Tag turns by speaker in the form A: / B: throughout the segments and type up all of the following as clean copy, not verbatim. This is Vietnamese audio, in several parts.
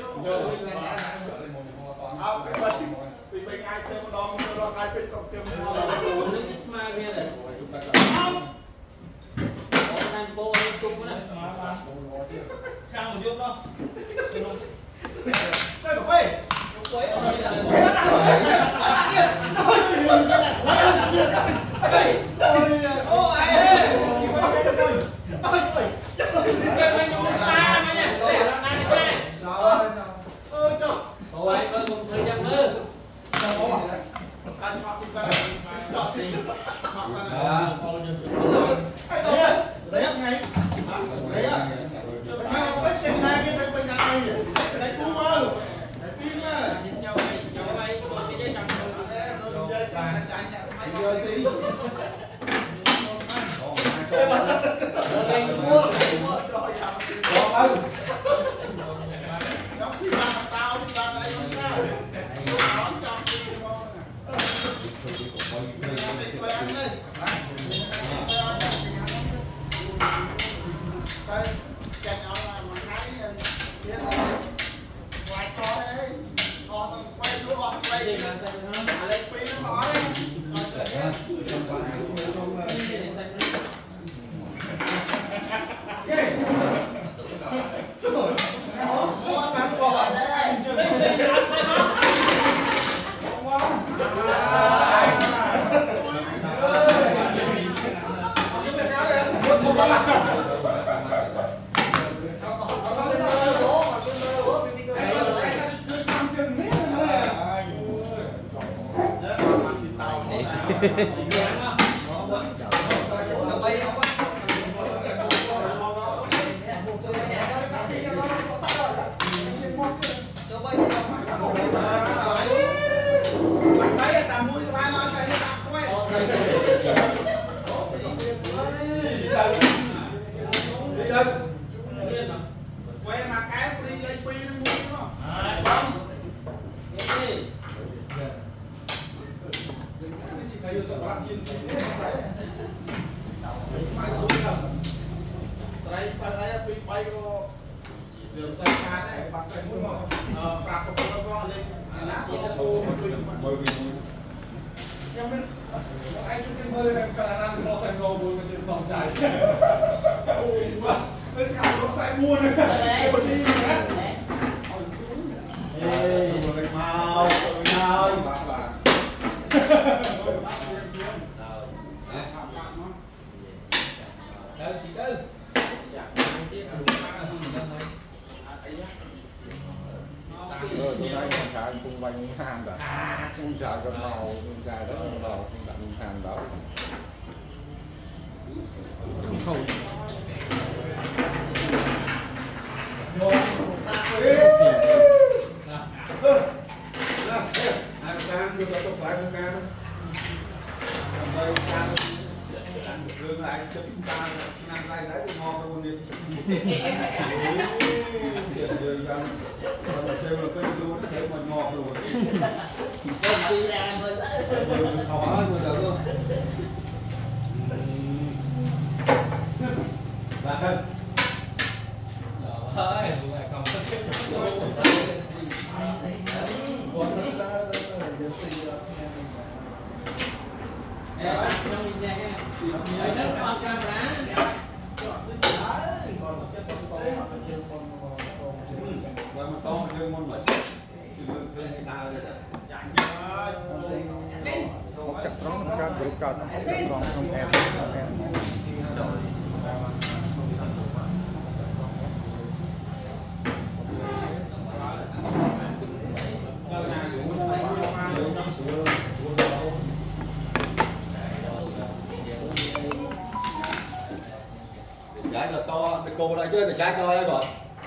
A: trái coi rồi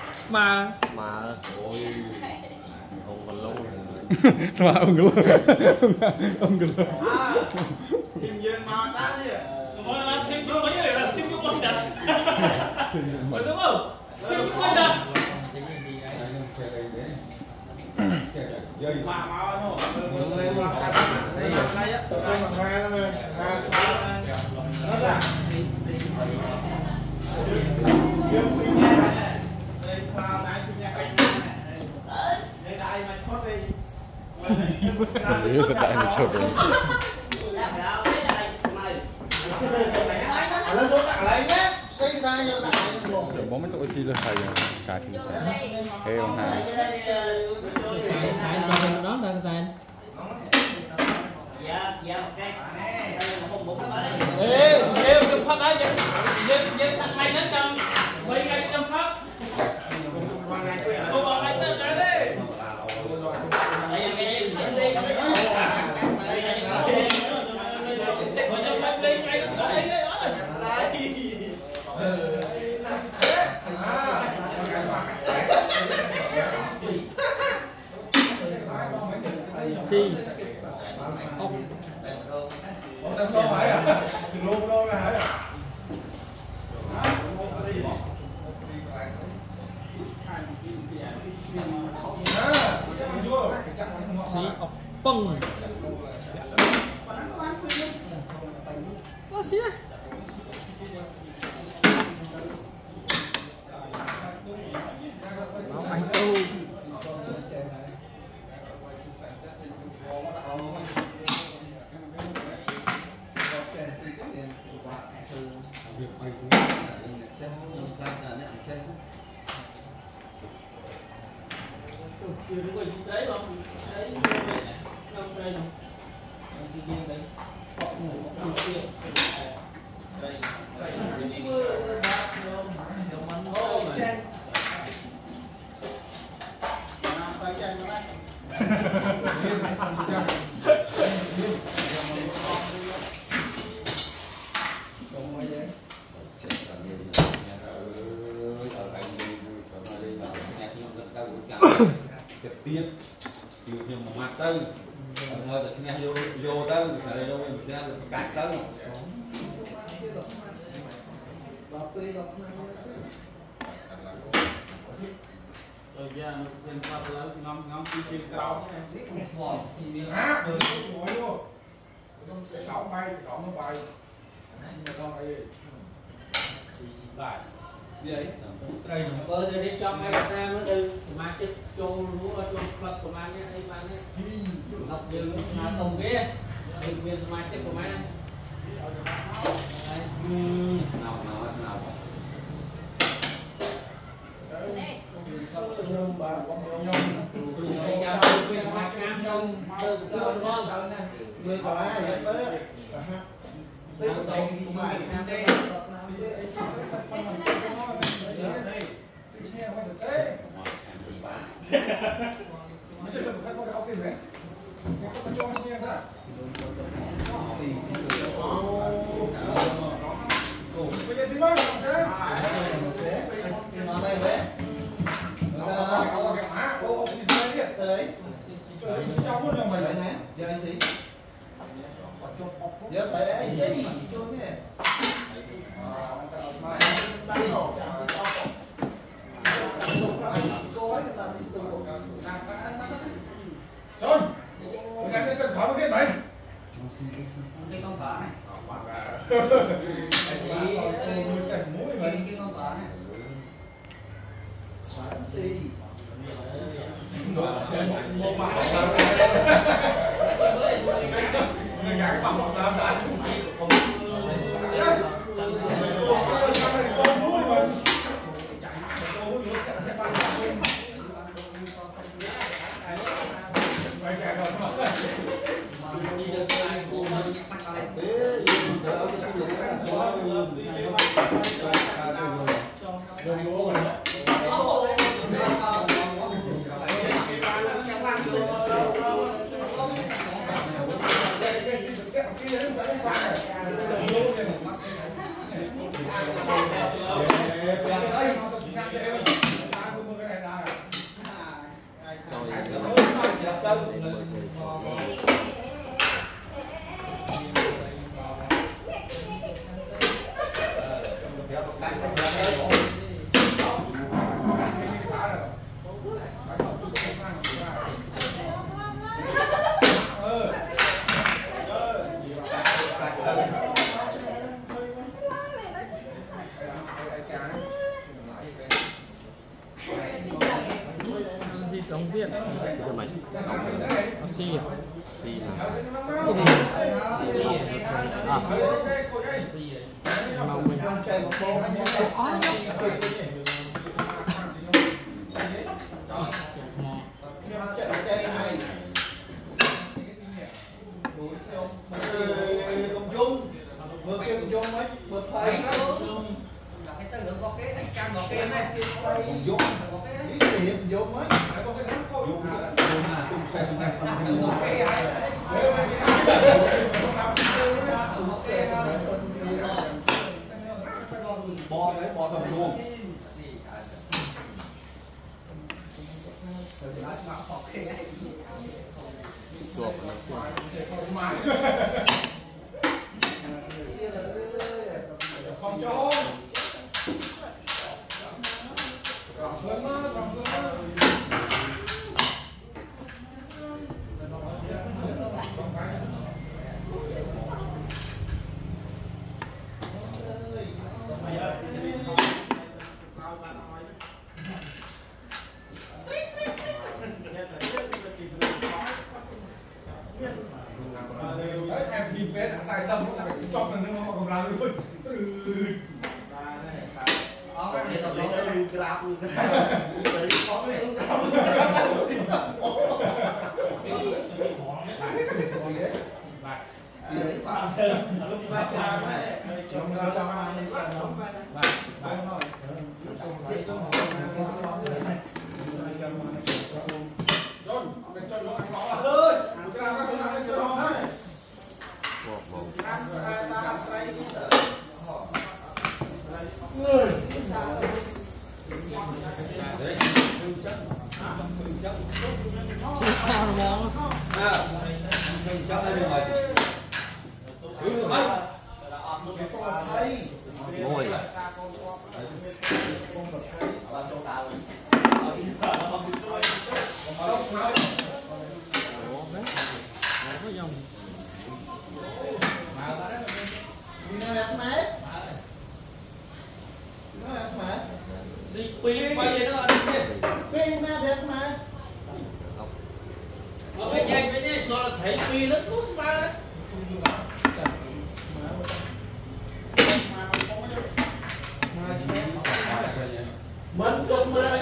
B: mà
A: ôi ông còn lâu
B: mà ông cứ ông cứ
C: tìm duyên mà ta đi
D: rồi là thêm vô mấy cái là thêm vô quanh đặt phải đúng không thêm vô quanh đặt
C: mà thôi đây á tôi mặc hai thôi đó là dương phi nha đây pha nãy phi nha canh
B: Ini sedang dicoba.
C: Lấy số tặng lấy nhé. Xây ra cho tặng lấy luôn.
B: Bố mấy tụi chi là thầy cả thì thế ông hai.
D: Sai cho nó đang sai. Ê, đừng phát đấy, dân thằng này nó cầm mấy cái cầm phát. Cô bảo anh tới cái đi. Đây cái gì?
C: Ông đang lo phải à? Chừng luôn lo ra hả?
D: Si openg. Masih ya? Mau itu. Chưa đúng rồi, đấy không? Đấy, không đây không? Chị kia đấy, họ ngủ không kia. Đây, đây,
A: trực tiếp nhiều nhiều một mặt tư thôi là nghe vô tới này đâu mình sẽ cắt tới
D: rồi giờ trên qua tới ngắm chi cao này
C: Hả? Ngồi luôn. Cậu bay, cậu nó bay. Con bay.
D: bài
C: Vậy?
D: đây nó đi trong mấy xe nó từ mà chết trôn lúa trôn vật của man nhé đây man nhé học đường mà sông kia đường viên mà chết của man
A: nào
C: Nhông bà, con nhông.
D: thầy cha tôi viên mà cam đông từ từ ngon
C: Người có ai vậy tới? Đây là sông gì mà đây. Nó sẽ được khách có áo kim này. Nó không cho nó nghe ta. Bây giờ gì mà thế? Nó đây đấy. Nó cái má, ô gì đây đi. Đấy. Cho muốn cho mày lại nè. Giờ anh gì? Giờ tới đấy gì? John, người ta tên khỏi cái mày.
E: Cái con phở này. Cái con phở này.
C: Một mặt người gái bảo họ ta đã con mũi mà mày chạy vào sao
D: đi được sai cô
B: Không biết.
F: Cho mày.
B: Nó xì.
F: Xì hả?
B: Cái gì?
F: À.
B: Màu mình.
C: Công chung vừa kêu công chung ấy vừa thầy là cái từ có cái đánh can có cái này công chung cái điểm chung ấy có cái đánh khôi chung xe chung này một cái bò đấy bò tầm luôn
F: Chuột.
C: không cho đấy thèm nhìn bên sai sâm cũng là phải chọc là nước mà còn ra luôn
F: Ngồi.
D: Pi bao nhiêu nữa anh cái nhanh với nhé, do là thấy pi nó tốt mà đấy.
C: mình có mà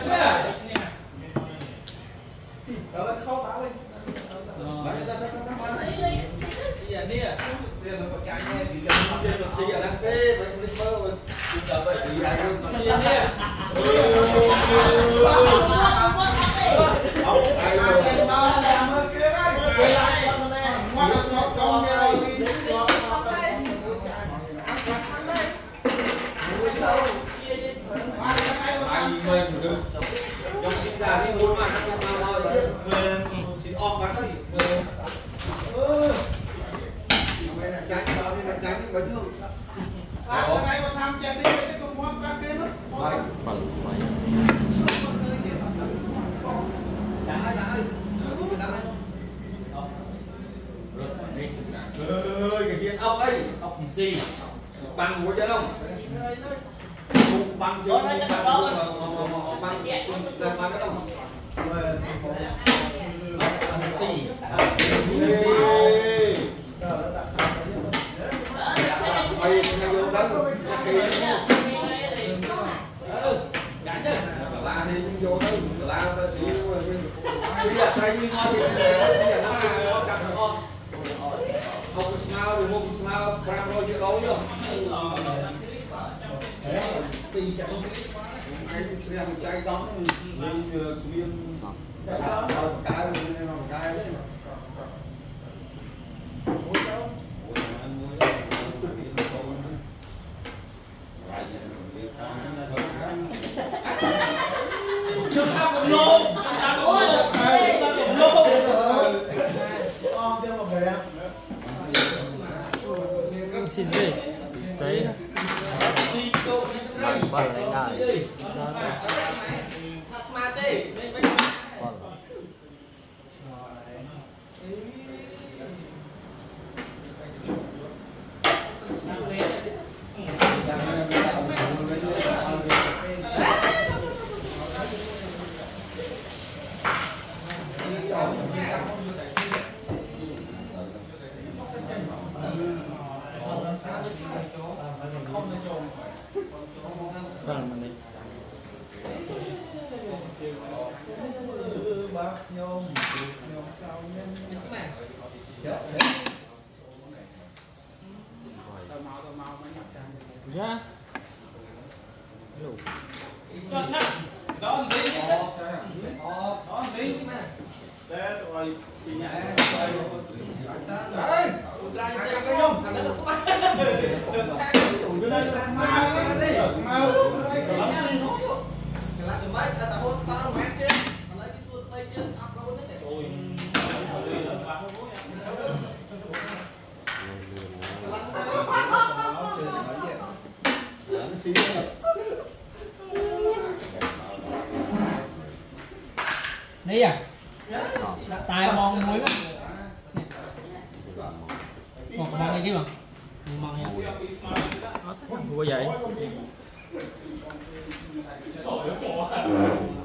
C: đó là khâu táo đi
D: Đi à?
C: tiền là một cái nghe thì cần tiền một xì ở đăng ký với mơ mình chờ vậy xì này luôn
D: Đi à?
C: ông ai rồi tao làm ơn kia đấy ngoan nó cho nghe rồi đi ai mình được trong sinh ra đi muốn mà nó không mau thôi thì om vào đấy đây là tránh vào đây là tránh bánh hương cái này có sam chèn đi cái công quan các cái mất
F: Bằng phải.
C: cái viên ốc ấy
D: Ốc xì.
C: bằng của chân không bằng chưa bằng cái đâu
D: Xì.
C: mày vô đó
D: Chán chứ.
C: là thì cũng vô đó là ta xí bây giờ thay như ngon thì bây giờ nó ngon cặp nó ngon không smile thì một smile gram thôi chứ đâu chứ tì chặt cái xe chạy đón lên viên chạy đón cái đấy
B: Xin đi. Đấy.
F: Bằng bằng đánh đài.
B: Dạ.
D: Cho thằng đó gì chứ đó gì
A: Đấy, rồi thì nhảy
C: đấy ra cái không thằng đó nó smart cái đây là smart đấy smart cái lắm gì nó cái lá chùm bách ta hôn ba nó mát chứ lấy cái xuôi tay chứ áp nó hôn để rồi
D: đi à tài mong muối quá còn mong này chứ mà mong nha
B: Ủa vậy?